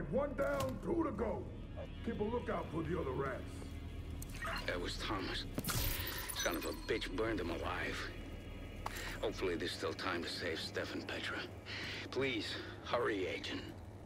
one down, two to go. Keep a lookout for the other rats. That was Thomas. Son of a bitch burned him alive. Hopefully there's still time to save Steph and Petra. Please, hurry, Agent.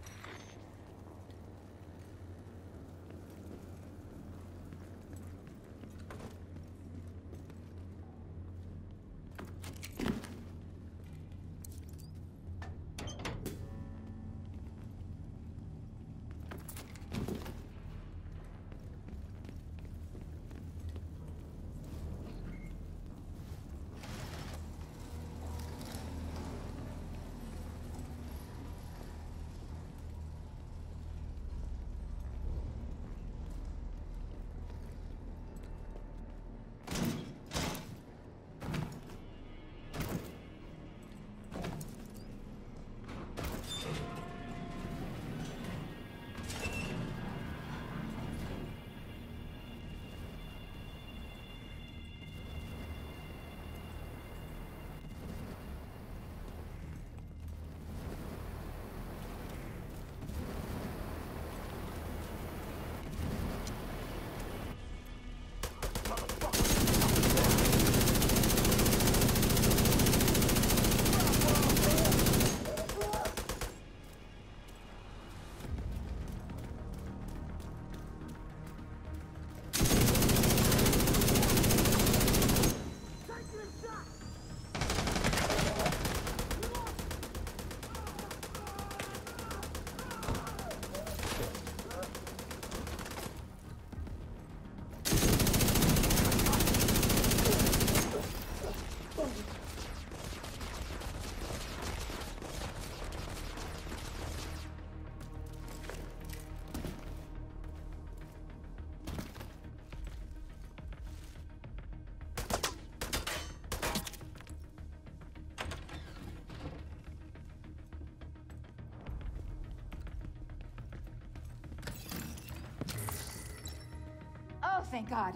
Oh, thank God.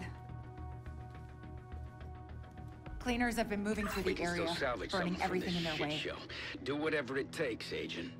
Cleaners have been moving through the area, burning everything in their way. Show. Do whatever it takes, Agent.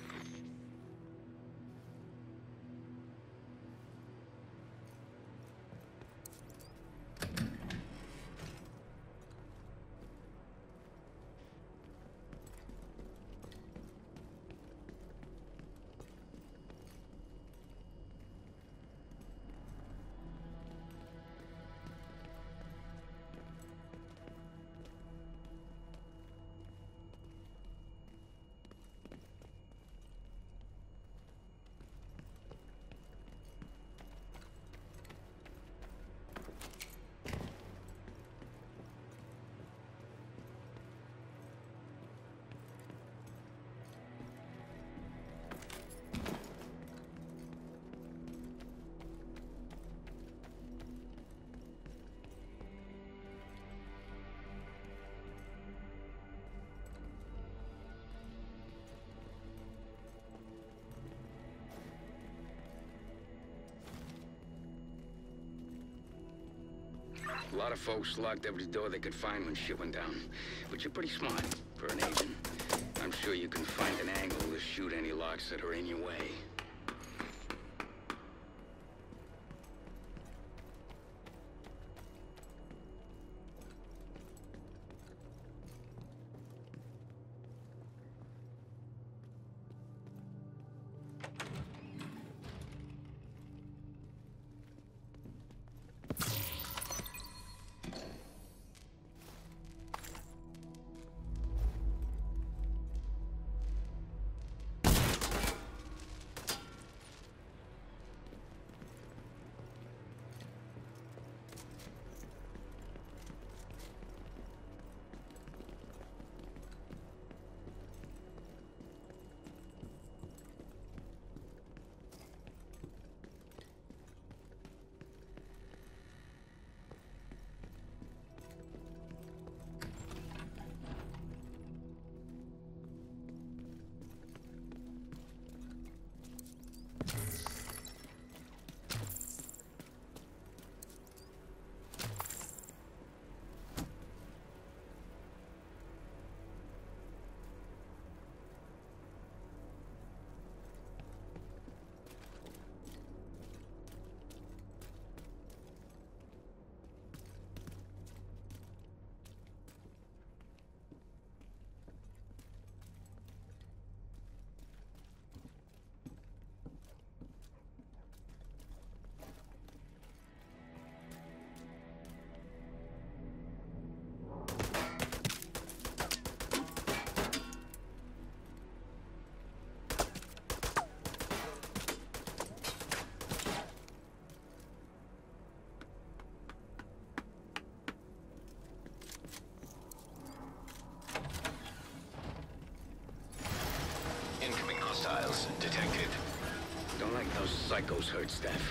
A lot of folks locked every door they could find when shit went down. But you're pretty smart for an agent. I'm sure you can find an angle to shoot any locks that are in your way. psycho's hurt, Steph.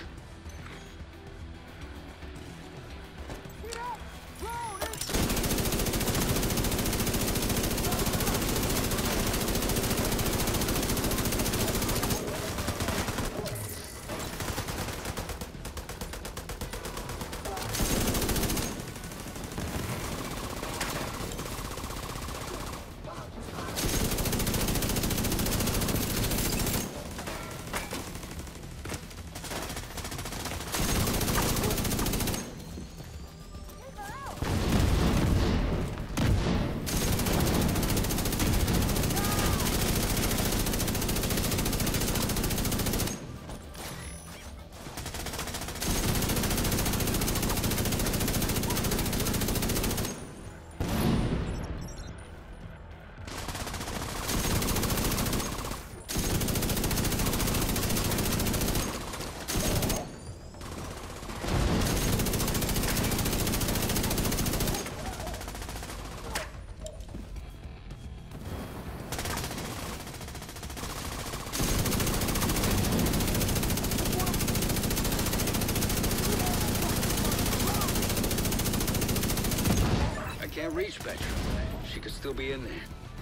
Can't reach Petra. She could still be in there.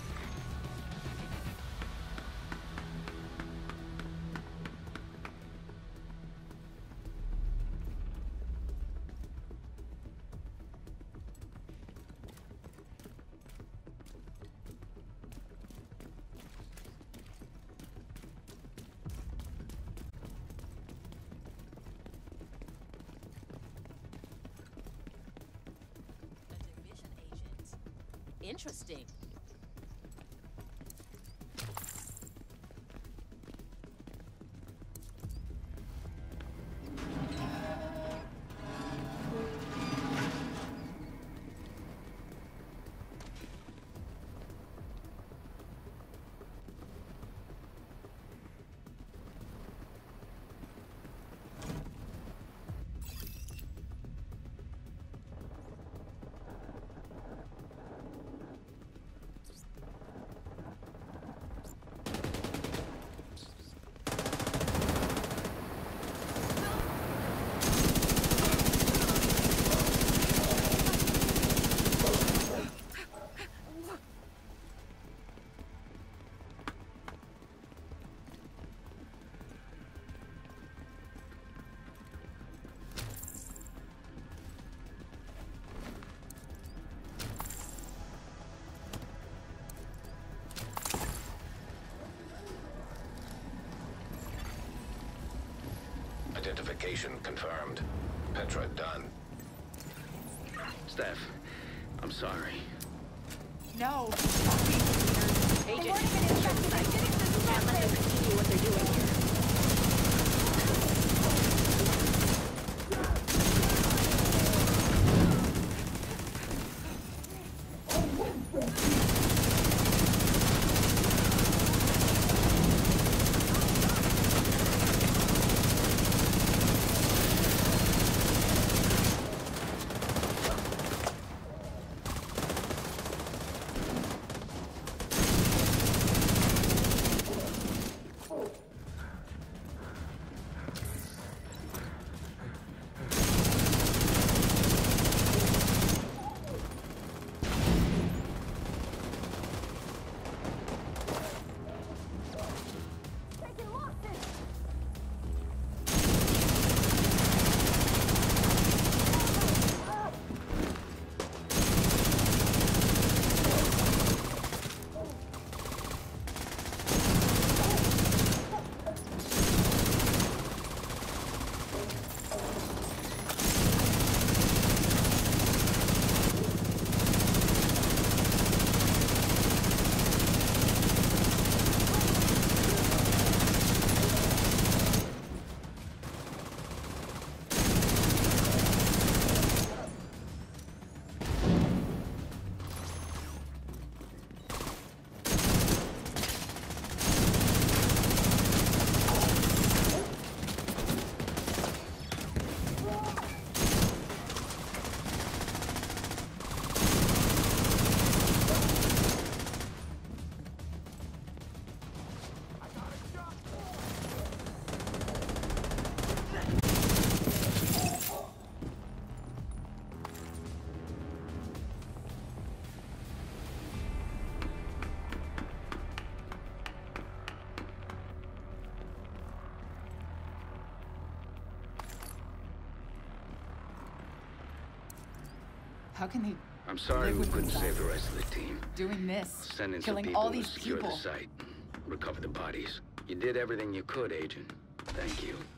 Interesting. Identification confirmed. Petra done. Steph, I'm sorry. No. Agent, can't let them continue what they're doing here. How can they I'm sorry live we with couldn't save themselves? the rest of the team. doing this? Send in some Killing people all to these secure people. the site. Recover the bodies. You did everything you could, Agent. Thank you.